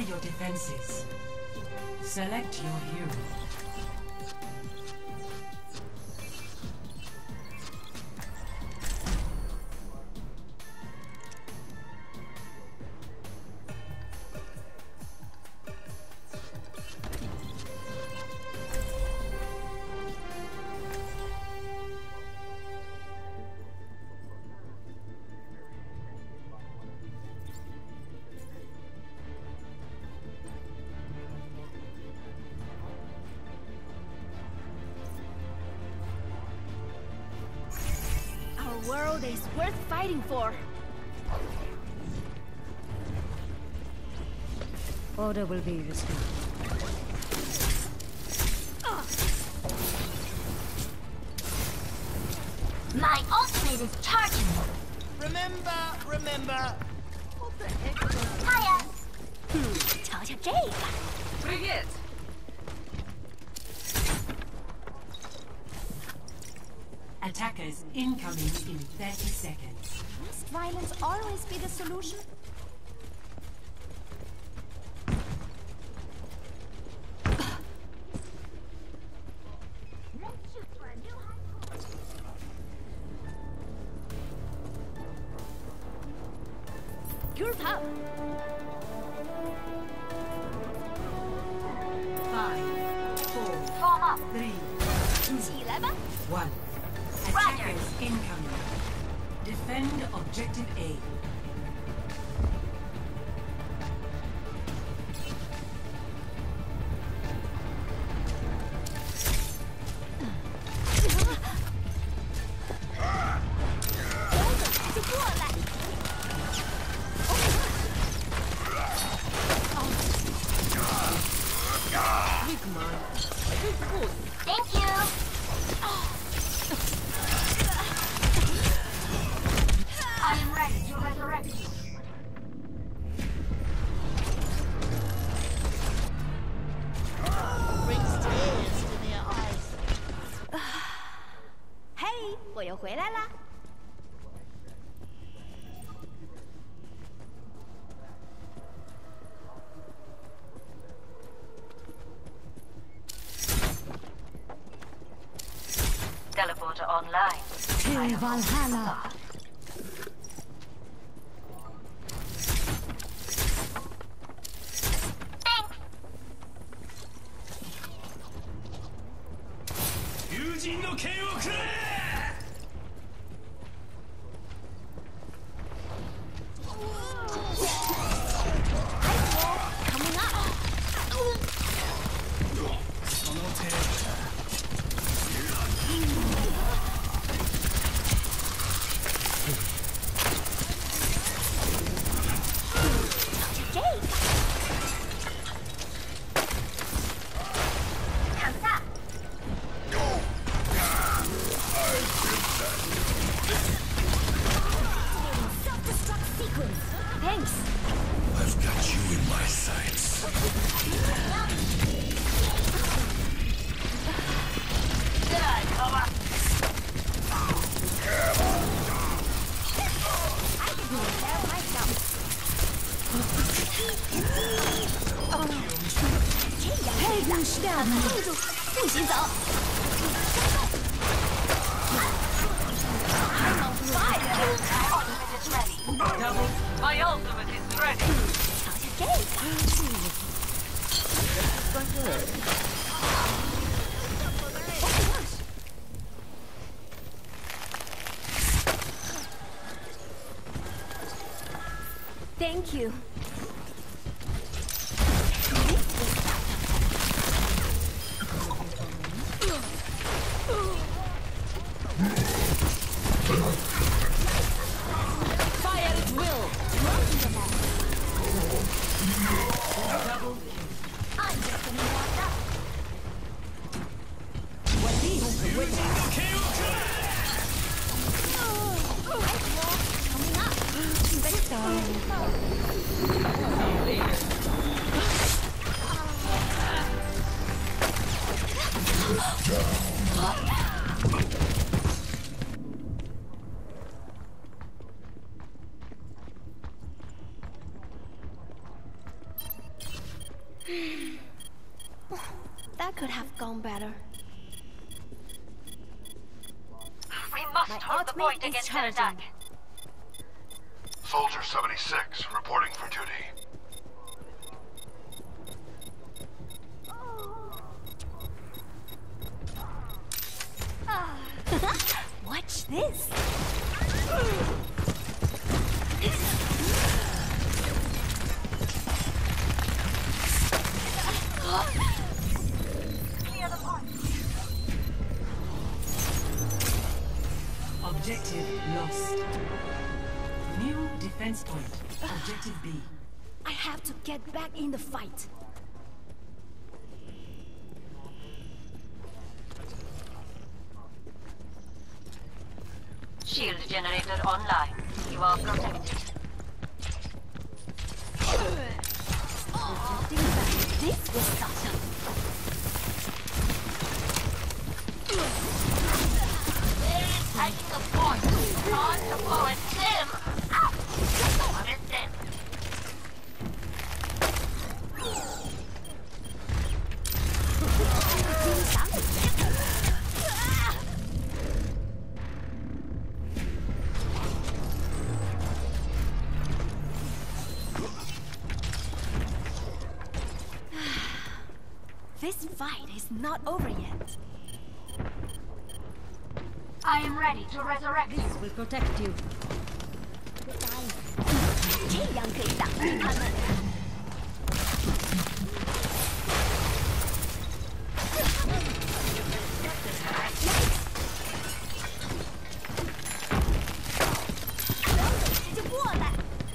your defenses. Select your hero. Our world is worth fighting for. Order will be restored. My ultimate is charging. Remember. Hiya. 瞧瞧这个。 Привет! Attackers incoming in 30 seconds. Must violence always be the solution? Group up. 5, 4, Form up. 3, 起来吧。 1. Attackers incoming. Defend objective A. Thank you. I am ready to resurrect you. Brings tears to their eyes. 嘿，我又回来啦。 Teleporter online. Till Valhalla. Coming up. Jake. 砍下。 Self-destruct sequence. Thanks. I've got you in my sights. I can do it there myself. 黑暗时代， 记住，不许走。I'm on fire. Ultimate is ready. Double. My ultimate is ready. 瞧瞧这个。Thank you. fire at will. I'm just getting warmed up. Coming up. known better. We must My hold the ultimate point is against their charging. attack. Soldier 76, reporting for duty. Watch this. Clear the point. Objective lost. New defense point. Objective B. I have to get back in the fight. Shield generator online. You are protected. This was awesome. Taking the point. On to forward Tim. What is this? This fight is not over yet. I am ready to resurrect you. Will protect you. 这样可以挡住他们。就过来。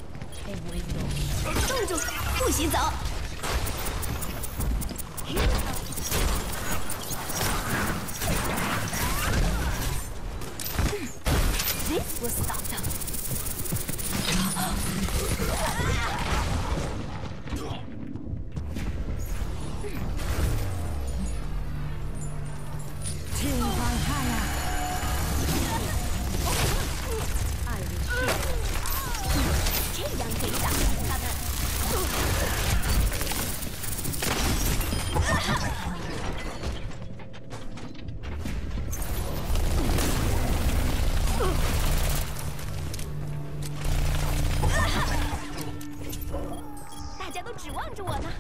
冻住，不许走。This will stop them. Till Valhalla. I will shield. 这样可以挡住他们。大家都指望着我呢。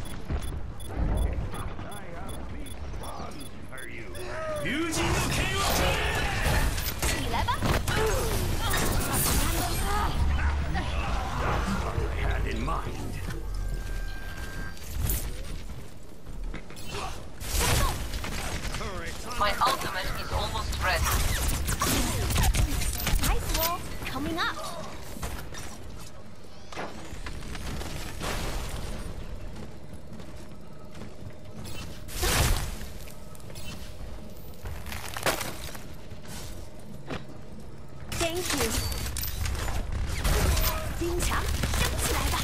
起来吧！ Had in mind. My ultimate is almost ready. Ice wall coming up. Thank you. 金墙升起来吧！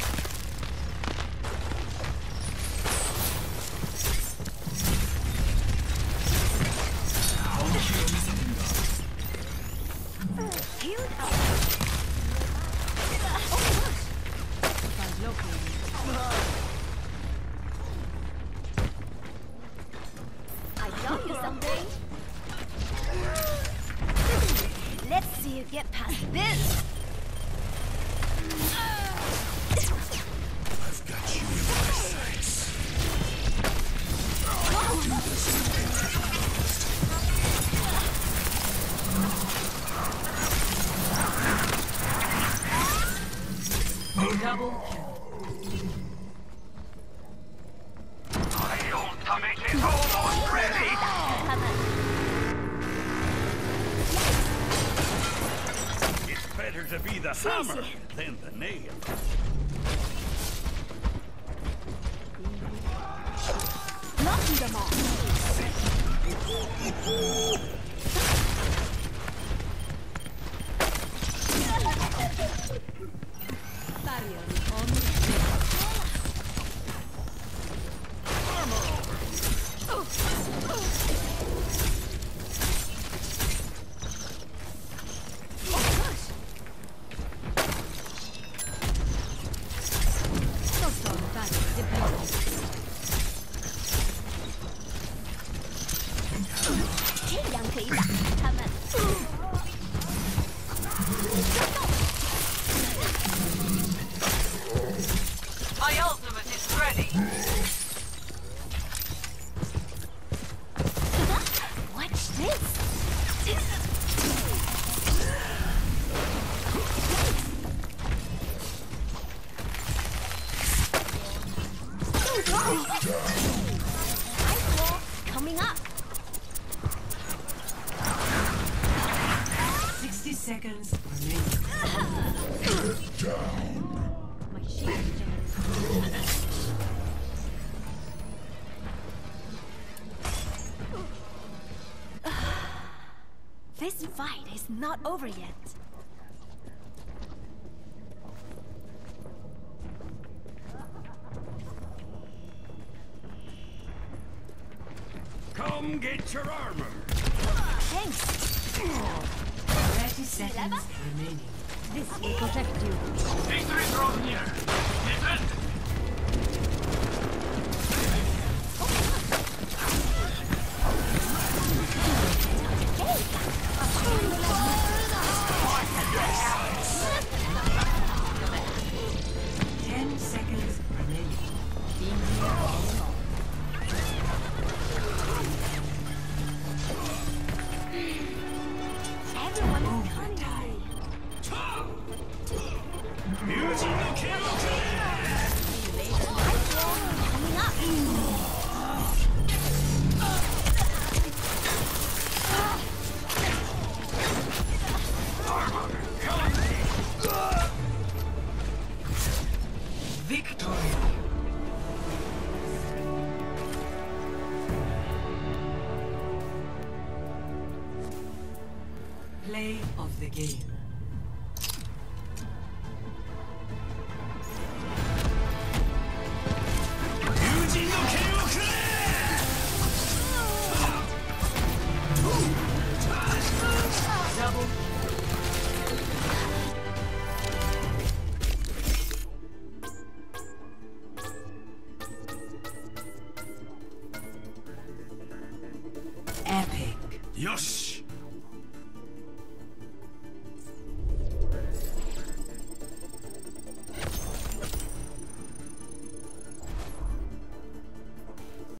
Healed up. I got you something. Let's see you get past this. I've got you in my sights. Double kill. My ultimate is almost ready. 他们 It's better to be the hammer than the nail. knocking them off. Barrier on. Hostile barrier deployed. seconds remaining. My shield generates. This fight is not over yet. Come get your armor. Thanks. 30 seconds remaining. This will protect you. Victory draws near. Defend! Everyone's cunning me. Coming up. Victory! Play of the game.